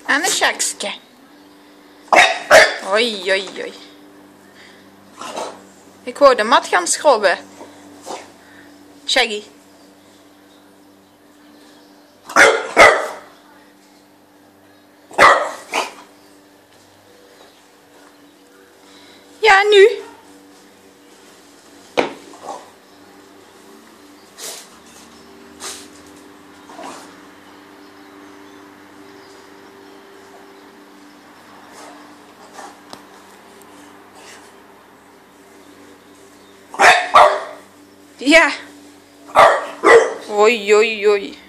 En een Shaggy. Oei, oei, oei. Ik hoor de mat gaan schrobben. Shaggy. Ja, nu. Ja. Oei, oei, oei.